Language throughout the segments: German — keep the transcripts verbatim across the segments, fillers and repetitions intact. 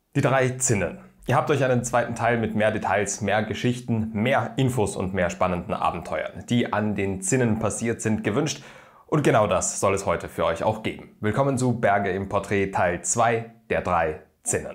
Die drei Zinnen. Ihr habt euch einen zweiten Teil mit mehr Details, mehr Geschichten, mehr Infos und mehr spannenden Abenteuern, die an den Zinnen passiert sind, gewünscht. Und genau das soll es heute für euch auch geben. Willkommen zu Berge im Porträt Teil zwei der drei Zinnen.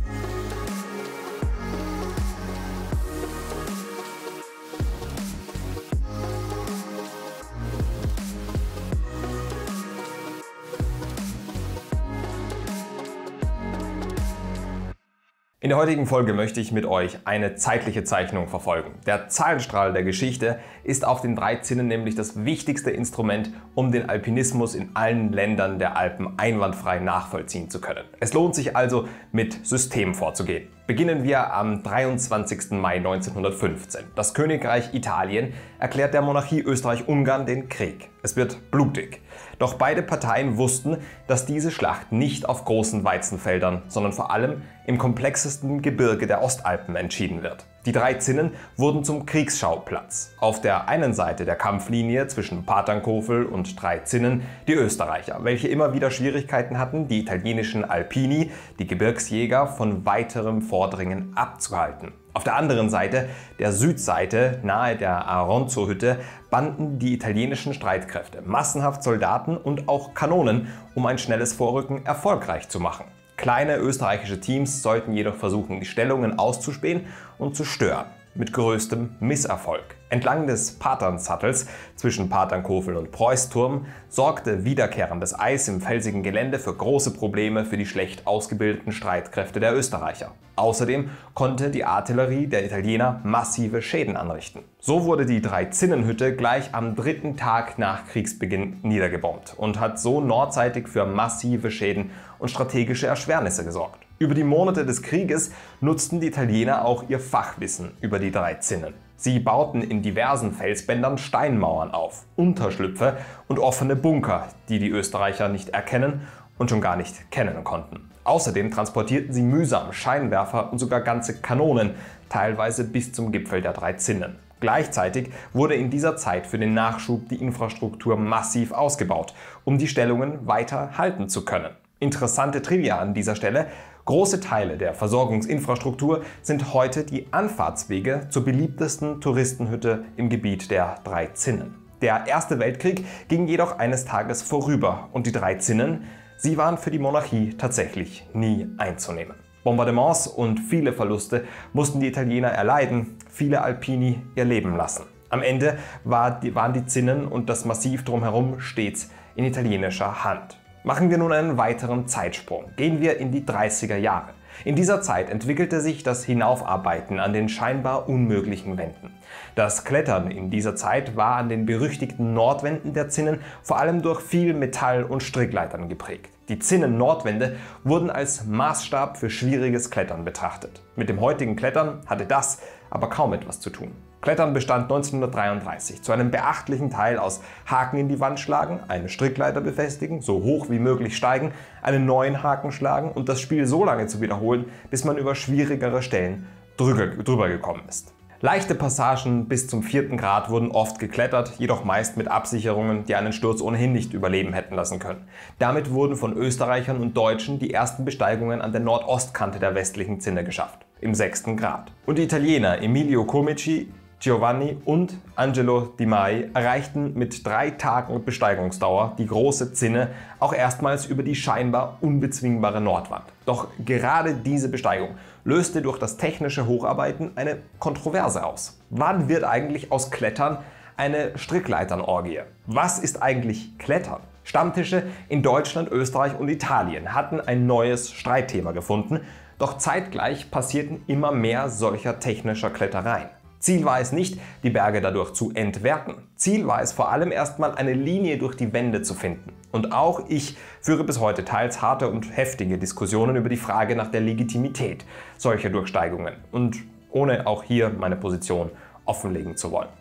In der heutigen Folge möchte ich mit euch eine zeitliche Zeichnung verfolgen. Der Zahlenstrahl der Geschichte ist auf den drei Zinnen nämlich das wichtigste Instrument, um den Alpinismus in allen Ländern der Alpen einwandfrei nachvollziehen zu können. Es lohnt sich also, mit System vorzugehen. Beginnen wir am dreiundzwanzigsten Mai neunzehnhundertfünfzehn. Das Königreich Italien erklärt der Monarchie Österreich-Ungarn den Krieg. Es wird blutig. Doch beide Parteien wussten, dass diese Schlacht nicht auf großen Weizenfeldern, sondern vor allem im komplexesten Gebirge der Ostalpen entschieden wird. Die drei Zinnen wurden zum Kriegsschauplatz. Auf der einen Seite der Kampflinie zwischen Paternkofel und drei Zinnen die Österreicher, welche immer wieder Schwierigkeiten hatten, die italienischen Alpini, die Gebirgsjäger, von weiterem Vordringen abzuhalten. Auf der anderen Seite, der Südseite, nahe der Aronzo-Hütte, banden die italienischen Streitkräfte massenhaft Soldaten und auch Kanonen, um ein schnelles Vorrücken erfolgreich zu machen. Kleine österreichische Teams sollten jedoch versuchen, die Stellungen auszuspähen und zu stören, mit größtem Misserfolg. Entlang des Paternsattels zwischen Paternkofel und Preußturm sorgte wiederkehrendes Eis im felsigen Gelände für große Probleme für die schlecht ausgebildeten Streitkräfte der Österreicher. Außerdem konnte die Artillerie der Italiener massive Schäden anrichten. So wurde die Drei-Zinnen-Hütte gleich am dritten Tag nach Kriegsbeginn niedergebombt und hat so nordseitig für massive Schäden und strategische Erschwernisse gesorgt. Über die Monate des Krieges nutzten die Italiener auch ihr Fachwissen über die drei Zinnen. Sie bauten in diversen Felsbändern Steinmauern auf, Unterschlüpfe und offene Bunker, die die Österreicher nicht erkennen und schon gar nicht kennen konnten. Außerdem transportierten sie mühsam Scheinwerfer und sogar ganze Kanonen, teilweise bis zum Gipfel der drei Zinnen. Gleichzeitig wurde in dieser Zeit für den Nachschub die Infrastruktur massiv ausgebaut, um die Stellungen weiter halten zu können. Interessante Trivia an dieser Stelle: Große Teile der Versorgungsinfrastruktur sind heute die Anfahrtswege zur beliebtesten Touristenhütte im Gebiet der drei Zinnen. Der Erste Weltkrieg ging jedoch eines Tages vorüber und die drei Zinnen, sie waren für die Monarchie tatsächlich nie einzunehmen. Bombardements und viele Verluste mussten die Italiener erleiden, viele Alpini ihr Leben lassen. Am Ende war die, waren die Zinnen und das Massiv drumherum stets in italienischer Hand. Machen wir nun einen weiteren Zeitsprung. Gehen wir in die dreißiger Jahre. In dieser Zeit entwickelte sich das Hinaufarbeiten an den scheinbar unmöglichen Wänden. Das Klettern in dieser Zeit war an den berüchtigten Nordwänden der Zinnen vor allem durch viel Metall- und Strickleitern geprägt. Die Zinnen-Nordwände wurden als Maßstab für schwieriges Klettern betrachtet. Mit dem heutigen Klettern hatte das aber kaum etwas zu tun. Klettern bestand neunzehnhundertdreiunddreißig zu einem beachtlichen Teil aus Haken in die Wand schlagen, eine Strickleiter befestigen, so hoch wie möglich steigen, einen neuen Haken schlagen und das Spiel so lange zu wiederholen, bis man über schwierigere Stellen drüber, drüber gekommen ist. Leichte Passagen bis zum vierten Grad wurden oft geklettert, jedoch meist mit Absicherungen, die einen Sturz ohnehin nicht überleben hätten lassen können. Damit wurden von Österreichern und Deutschen die ersten Besteigungen an der Nordostkante der westlichen Zinne geschafft, im sechsten Grad. Und die Italiener Emilio Comici, Giovanni und Angelo Di Mai erreichten mit drei Tagen Besteigungsdauer die große Zinne auch erstmals über die scheinbar unbezwingbare Nordwand. Doch gerade diese Besteigung löste durch das technische Hocharbeiten eine Kontroverse aus. Wann wird eigentlich aus Klettern eine Strickleiternorgie? Was ist eigentlich Klettern? Stammtische in Deutschland, Österreich und Italien hatten ein neues Streitthema gefunden, doch zeitgleich passierten immer mehr solcher technischer Klettereien. Ziel war es nicht, die Berge dadurch zu entwerten. Ziel war es vor allem erstmal, eine Linie durch die Wände zu finden. Und auch ich führe bis heute teils harte und heftige Diskussionen über die Frage nach der Legitimität solcher Durchsteigungen und ohne auch hier meine Position offenlegen zu wollen.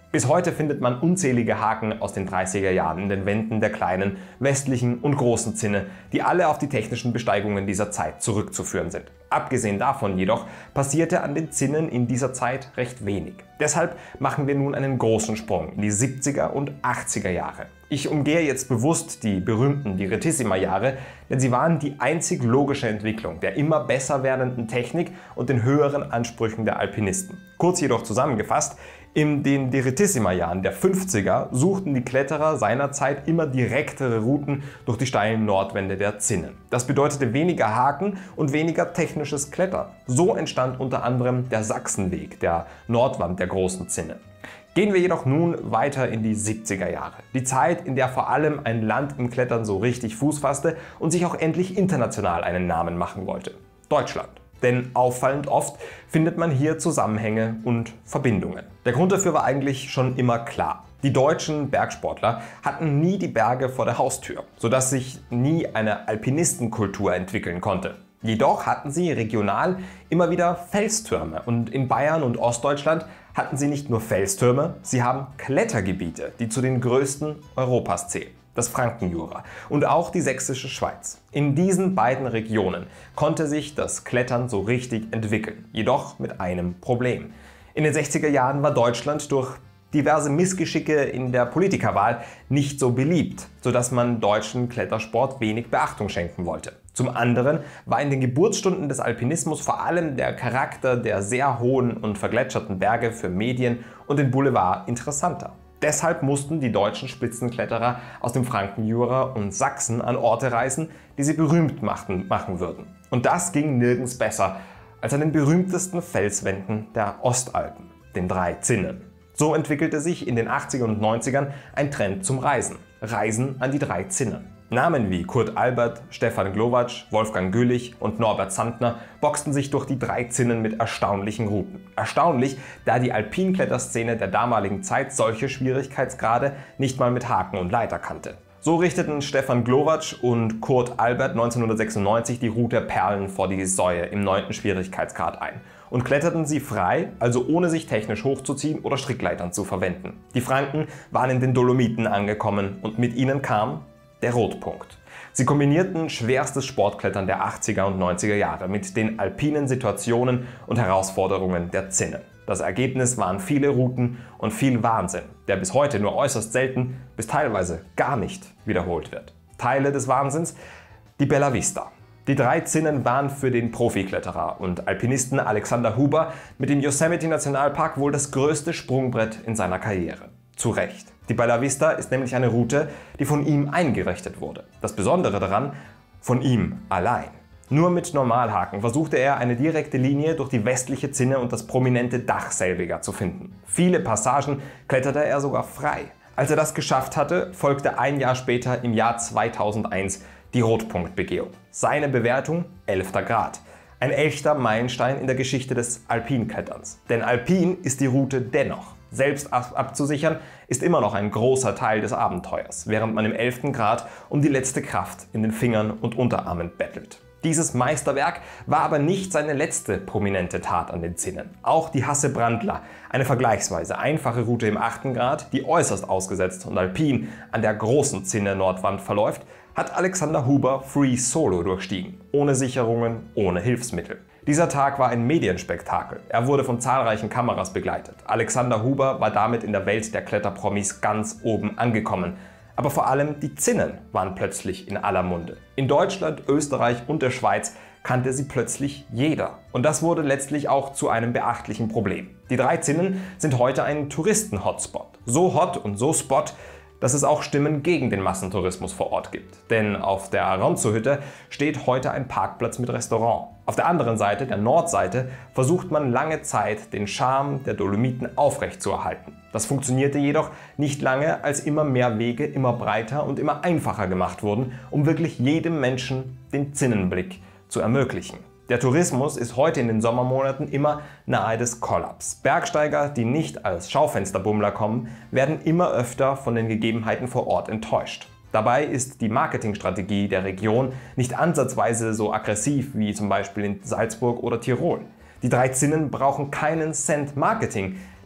Bis heute findet man unzählige Haken aus den dreißiger Jahren in den Wänden der kleinen, westlichen und großen Zinne, die alle auf die technischen Besteigungen dieser Zeit zurückzuführen sind. Abgesehen davon jedoch passierte an den Zinnen in dieser Zeit recht wenig. Deshalb machen wir nun einen großen Sprung in die siebziger und achtziger Jahre. Ich umgehe jetzt bewusst die berühmten Direttissima-Jahre, denn sie waren die einzig logische Entwicklung der immer besser werdenden Technik und den höheren Ansprüchen der Alpinisten. Kurz jedoch zusammengefasst: In den Direttissima-Jahren der fünfziger suchten die Kletterer seinerzeit immer direktere Routen durch die steilen Nordwände der Zinnen. Das bedeutete weniger Haken und weniger technisches Klettern. So entstand unter anderem der Sachsenweg, der Nordwand der großen Zinne. Gehen wir jedoch nun weiter in die siebziger Jahre. Die Zeit, in der vor allem ein Land im Klettern so richtig Fuß fasste und sich auch endlich international einen Namen machen wollte: Deutschland. Denn auffallend oft findet man hier Zusammenhänge und Verbindungen. Der Grund dafür war eigentlich schon immer klar. Die deutschen Bergsportler hatten nie die Berge vor der Haustür, sodass sich nie eine Alpinistenkultur entwickeln konnte. Jedoch hatten sie regional immer wieder Felstürme, und in Bayern und Ostdeutschland hatten sie nicht nur Felstürme, sie haben Klettergebiete, die zu den größten Europas zählen: das Frankenjura und auch die sächsische Schweiz. In diesen beiden Regionen konnte sich das Klettern so richtig entwickeln, jedoch mit einem Problem. In den sechziger Jahren war Deutschland durch diverse Missgeschicke in der Politikerwahl nicht so beliebt, sodass man deutschen Klettersport wenig Beachtung schenken wollte. Zum anderen war in den Geburtsstunden des Alpinismus vor allem der Charakter der sehr hohen und vergletscherten Berge für Medien und den Boulevard interessanter. Deshalb mussten die deutschen Spitzenkletterer aus dem Frankenjura und Sachsen an Orte reisen, die sie berühmt machten, machen würden. Und das ging nirgends besser als an den berühmtesten Felswänden der Ostalpen, den drei Zinnen. So entwickelte sich in den achtzigern und neunzigern ein Trend zum Reisen. Reisen an die drei Zinnen. Namen wie Kurt Albert, Stefan Glowacz, Wolfgang Gülich und Norbert Sandner boxten sich durch die drei Zinnen mit erstaunlichen Routen. Erstaunlich, da die Alpinkletterszene der damaligen Zeit solche Schwierigkeitsgrade nicht mal mit Haken und Leiter kannte. So richteten Stefan Glowacz und Kurt Albert neunzehnhundertsechsundneunzig die Route Perlen vor die Säue im neunten Schwierigkeitsgrad ein und kletterten sie frei, also ohne sich technisch hochzuziehen oder Strickleitern zu verwenden. Die Franken waren in den Dolomiten angekommen und mit ihnen kam der Rotpunkt. Sie kombinierten schwerstes Sportklettern der achtziger und neunziger Jahre mit den alpinen Situationen und Herausforderungen der Zinnen. Das Ergebnis waren viele Routen und viel Wahnsinn, der bis heute nur äußerst selten bis teilweise gar nicht wiederholt wird. Teile des Wahnsinns: die Bella Vista. Die drei Zinnen waren für den Profikletterer und Alpinisten Alexander Huber mit dem Yosemite Nationalpark wohl das größte Sprungbrett in seiner Karriere. Zu Recht. Die Bella Vista ist nämlich eine Route, die von ihm eingerichtet wurde. Das Besondere daran: von ihm allein. Nur mit Normalhaken versuchte er, eine direkte Linie durch die westliche Zinne und das prominente Dach selbiger zu finden. Viele Passagen kletterte er sogar frei. Als er das geschafft hatte, folgte ein Jahr später, im Jahr zweitausendeins, die Rotpunktbegehung. Seine Bewertung: elfter Grad. Ein echter Meilenstein in der Geschichte des Alpinkletterns. Denn alpin ist die Route dennoch. Selbst abzusichern ist immer noch ein großer Teil des Abenteuers, während man im elften Grad um die letzte Kraft in den Fingern und Unterarmen bettelt. Dieses Meisterwerk war aber nicht seine letzte prominente Tat an den Zinnen. Auch die Hasse-Brandler, eine vergleichsweise einfache Route im achten Grad, die äußerst ausgesetzt und alpin an der großen Zinne Nordwand verläuft, hat Alexander Huber free solo durchstiegen, ohne Sicherungen, ohne Hilfsmittel. Dieser Tag war ein Medienspektakel. Er wurde von zahlreichen Kameras begleitet. Alexander Huber war damit in der Welt der Kletterpromis ganz oben angekommen. Aber vor allem die Zinnen waren plötzlich in aller Munde. In Deutschland, Österreich und der Schweiz kannte sie plötzlich jeder. Und das wurde letztlich auch zu einem beachtlichen Problem. Die drei Zinnen sind heute ein Touristen-Hotspot. So hot und so spot, dass es auch Stimmen gegen den Massentourismus vor Ort gibt. Denn auf der Aronzo-Hütte steht heute ein Parkplatz mit Restaurant. Auf der anderen Seite, der Nordseite, versucht man lange Zeit, den Charme der Dolomiten aufrechtzuerhalten. Das funktionierte jedoch nicht lange, als immer mehr Wege immer breiter und immer einfacher gemacht wurden, um wirklich jedem Menschen den Zinnenblick zu ermöglichen. Der Tourismus ist heute in den Sommermonaten immer nahe des Kollaps. Bergsteiger, die nicht als Schaufensterbummler kommen, werden immer öfter von den Gegebenheiten vor Ort enttäuscht. Dabei ist die Marketingstrategie der Region nicht ansatzweise so aggressiv wie zum Beispiel in Salzburg oder Tirol. Die drei Zinnen brauchen keinen Cent Marketing,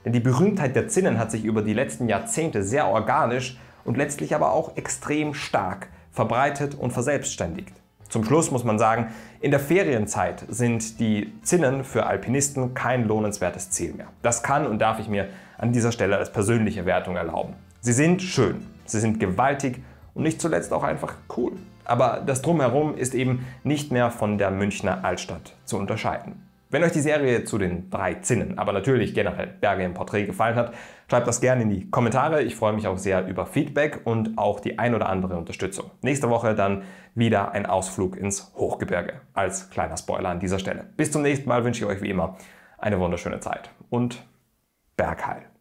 Denn die Berühmtheit der Zinnen hat sich über die letzten Jahrzehnte sehr organisch und letztlich aber auch extrem stark verbreitet und verselbstständigt. Zum Schluss muss man sagen, in der Ferienzeit sind die Zinnen für Alpinisten kein lohnenswertes Ziel mehr. Das kann und darf ich mir an dieser Stelle als persönliche Wertung erlauben. Sie sind schön, sie sind gewaltig und nicht zuletzt auch einfach cool. Aber das Drumherum ist eben nicht mehr von der Münchner Altstadt zu unterscheiden. Wenn euch die Serie zu den drei Zinnen, aber natürlich generell Berge im Porträt gefallen hat, schreibt das gerne in die Kommentare. Ich freue mich auch sehr über Feedback und auch die ein oder andere Unterstützung. Nächste Woche dann wieder ein Ausflug ins Hochgebirge. Als kleiner Spoiler an dieser Stelle. Bis zum nächsten Mal wünsche ich euch wie immer eine wunderschöne Zeit und Bergheil.